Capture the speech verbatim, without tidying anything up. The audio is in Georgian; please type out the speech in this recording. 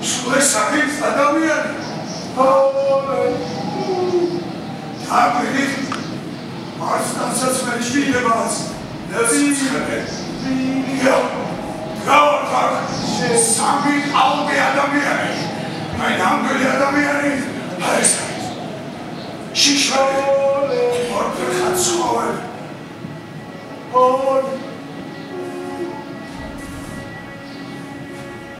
სულ ეს არის ადამიანი. დაგვიგით არც განსაცმელი შვილებაც ნაციცხები. იო, გავარქარ სამი ალბი ადამიანი. აი ნამდვილი ადამიანი აი ეს არის. შიშველი ორფერხად ცხოველი.